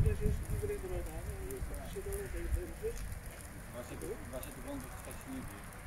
dus iedereen eruit halen. Je zit ook in de bus. Waar zit de brand? Staat je niet hier?